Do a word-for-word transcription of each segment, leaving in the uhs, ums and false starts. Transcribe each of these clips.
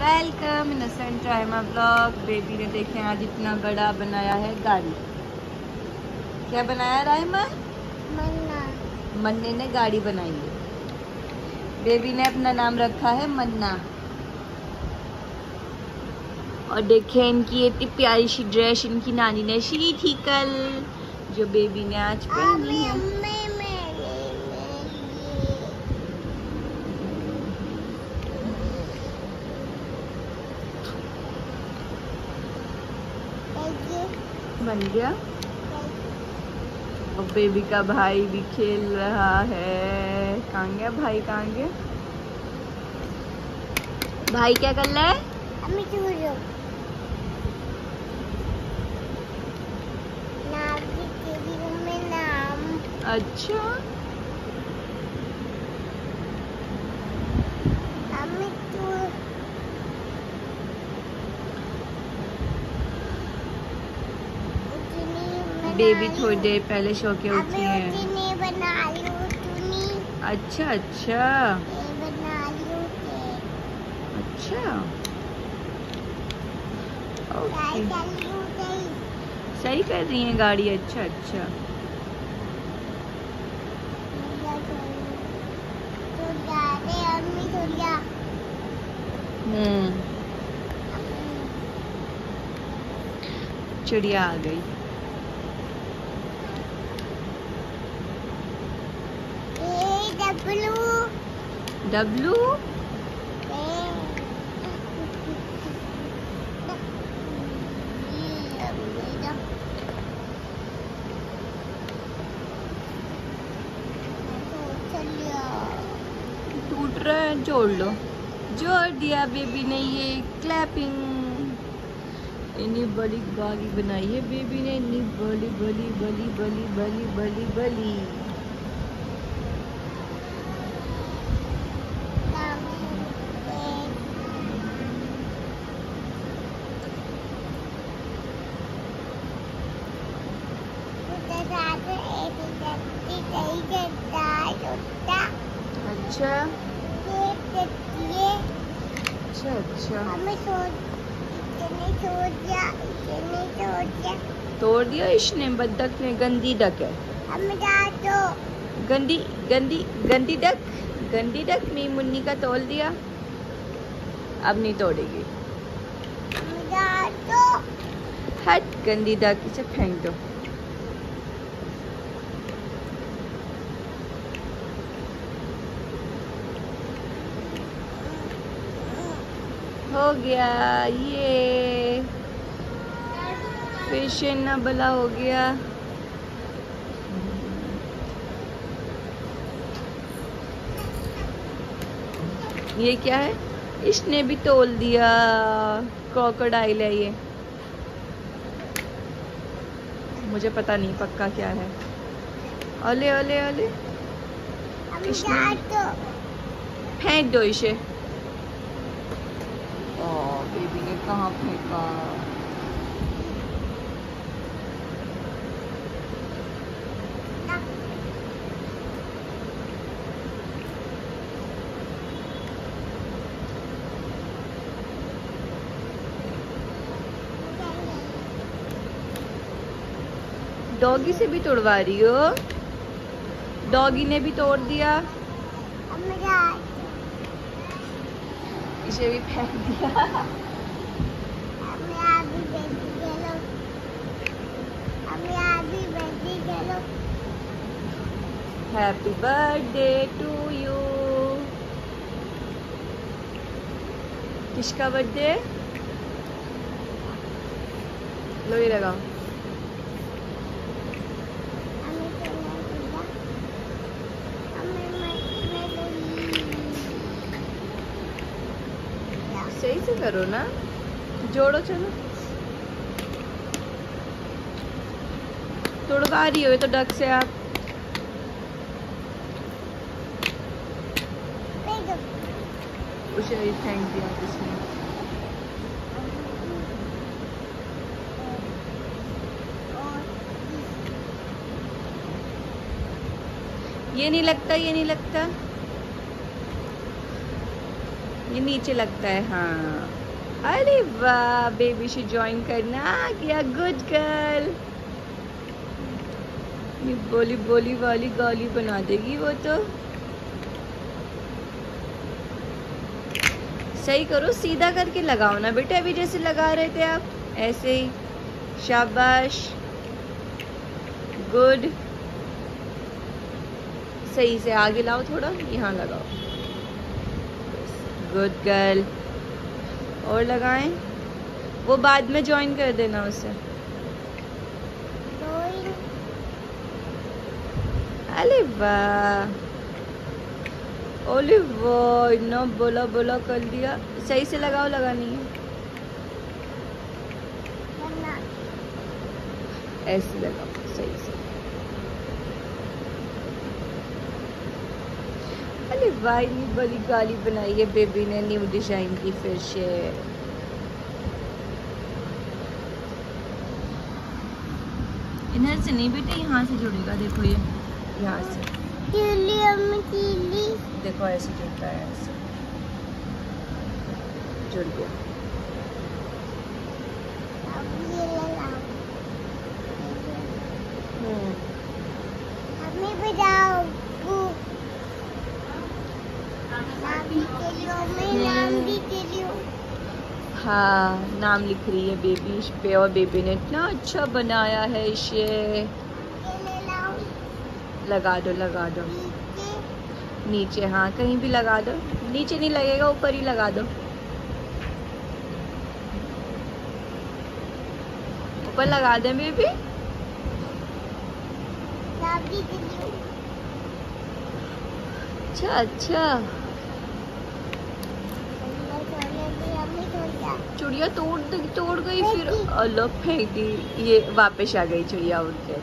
Welcome innocent Raima blog. Baby ने देखे आज इतना बड़ा बनाया है गाड़ी। क्या बनाया राइमा? मन्ना। मन्ने ने गाड़ी बनाई है। बेबी ने अपना नाम रखा है मन्ना। और देखें इनकी इतनी प्यारी सी ड्रेस इनकी नानी ने सी थी कल, जो बेबी ने आज पहनी है। बन गया। और बेबी का भाई भी खेल रहा है। कहाँ गया भाई? कहाँ गया भाई? क्या कर रहा है? अम्मी चूरो नाम की तेरी मम्मी नाम। अच्छा अम्मी तू बेबी थोड़ी देर पहले सो के उठी है। अम्मी बना लूं तूने। अच्छा अच्छा ये बना लूं के। अच्छा गाड़ी ओके, चालू गई। सही कर रही है गाड़ी। अच्छा अच्छा तो जा रे अम्मी तो जा। हम्म चिड़िया आ गई। ए डब्लू डब्लू टूट रहा है, जोड़ लो। जोड़ दिया बेबी ने। ये क्लैपिंग। इतनी बड़ी गाड़ी बनाई है बेबी ने। इतनी बड़ी बड़ी बड़ी बड़ी बड़ी बड़ी बड़ी। अच्छा अच्छा अच्छा तोड़ दिया इसने। बद्दक ने गंदी डक है। गंदी गंदी गंदी डक। गंदी डक नहीं मुन्नी का तोड़ दिया। अब नहीं तोड़ेगी। हट गंदी डक, इसे फेंक दो। हो गया ये फिश ना भला हो गया। ये क्या है? इसने भी तोल दिया। क्रोकोडाइल है ये। मुझे पता नहीं पक्का क्या है। ओले ओले ओले इसने फेंक दो इसे। ओ बेबी ने कहाँ फेंका? डॉगी से भी तोड़वा रही हो? डॉगी ने भी तोड़ दिया। इसे भी फेंक दिया। Happy birthday to you. किसका बर्थडे? लो ये लगाओ। सही से करो ना, जोड़ो। चलो तोड़वा रही हो तो डक से आप। उसे भी फेंक दिया किसने। ये नहीं लगता, ये नहीं लगता। ये नीचे लगता है। हाँ, अरे वाह, बेबी से ज्वाइन करना आ गया। Good girl. ये बोली बोली वाली गाली बना देगी वो तो। सही करो, सीधा करके लगाओ ना बेटा, अभी जैसे लगा रहे थे आप, ऐसे ही। शाबाश, गुड। सही से आगे लाओ, थोड़ा यहाँ लगाओ। Good girl. और लगाएं, वो बाद में ज्वाइन कर देना उसे। अरे वाह, ओले वाह, इतना बोला बोला कर दिया। सही से लगाओ, लगानी है ऐसे लगाओ, सही से। अरे वाह, इतनी बड़ी गाली बनाई है बेबी ने न्यू डिजाइन की फिर से। इधर से नहीं बेटे, यहाँ से जुड़ेगा। देखो ये यहाँ से देखो, ऐसे जुड़ता है, ऐसे जुड़ गया। हाँ, नाम लिख रही है बेबी इस पे, और बेबी ने इतना अच्छा बनाया है इसे। लगा दो, लगा दो नीचे। हाँ, कहीं भी लगा दो, नीचे नहीं लगेगा, ऊपर ही लगा दो। ऊपर लगा दे बेबी। अच्छा अच्छा, चुड़िया तोड़ तोड़ गई फिर अलग फेंक दी। ये वापस आ गई चिड़िया उड़ के।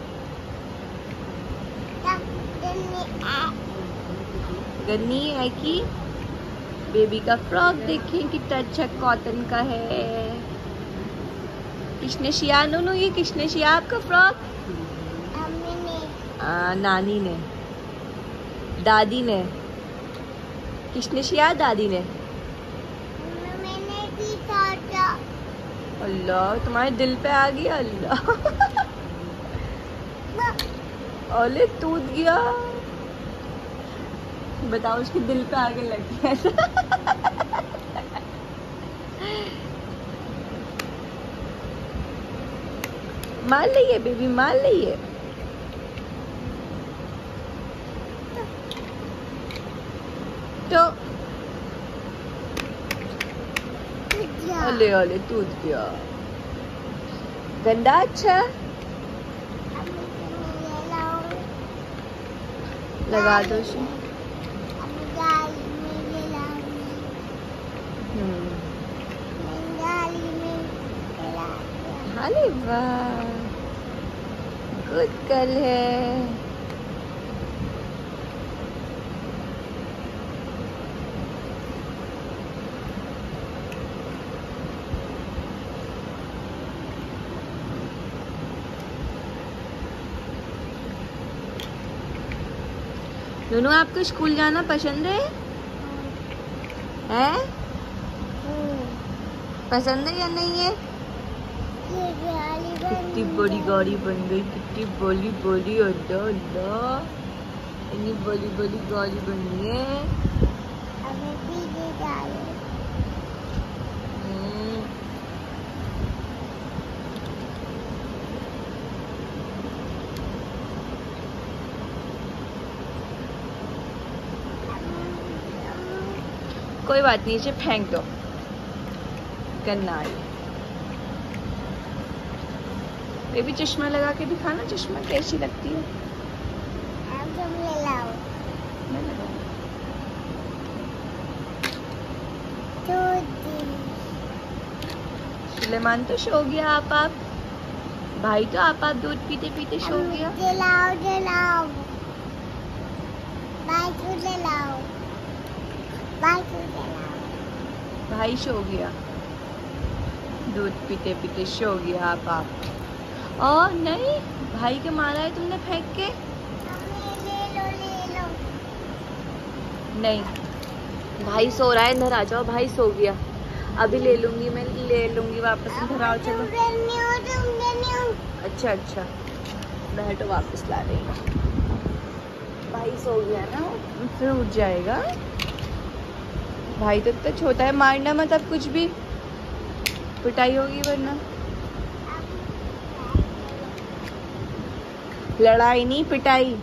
गन्नी है कि बेबी का फ्रॉक देखें कितना अच्छा कॉटन का है। किसने सिया? नो नो, ये किसने सिया आपका फ्रॉक? आ, नानी ने, दादी ने। किसने सिया? दादी ने। अल्लाह, तुम्हारे दिल पे आ गया। अल्लाह, ओले टूट गया। बताओ, उसके दिल पे आगे लग गया। मार लिये बेबी, मार लिये। तो ओले ओले टूट गया। गंदा। अच्छा, लगा दो उसे। अरे वाह, गुड गर्ल है। दोनों, आपको स्कूल जाना पसंद है? हैं? पसंद है या नहीं है? कितनी बड़ी गाड़ी बन गई, कितनी बड़ी बड़ी। अल्लाह अल्लाह, इतनी बड़ी बड़ी गाड़ी बनी है। कोई बात नहीं, इसे फेंक दो। गन्ना है। बेबी चश्मा लगा के दिखाना, चश्मा कैसी लगती है। मैं लगाऊं। सुलेमान तो सो गया। आप आप भाई तो आप आप दूध पीते पीते सो गया। जलाओ जलाओ, भाई जलाओ, भाई जलाओ। भाई सो गया, दूध पीते पीते सो गया। आप आप और नहीं, भाई के मारा है तुमने फेंक के। ले लो ले लो। नहीं, भाई सो रहा है, इधर आ जाओ। भाई सो गया, अभी ले लूंगी मैं, ले लूंगी वापस। इधर आओ, चलो। अच्छा अच्छा, बैठो, वापस ला रही हूँ। भाई सो गया ना, फिर उठ जाएगा। भाई तो इतना छोटा है, मारना मत अब कुछ भी, पिटाई होगी वरना। लड़ाई नहीं, पिटाई।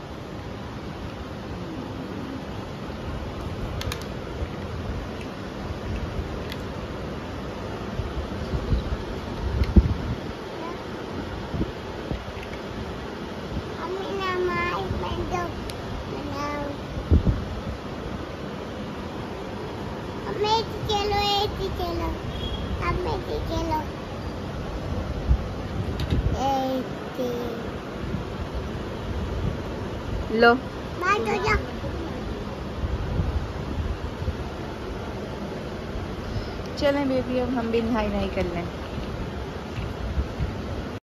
लो, चलें बेबी, अब हम भी नहाई नहाई कर लें।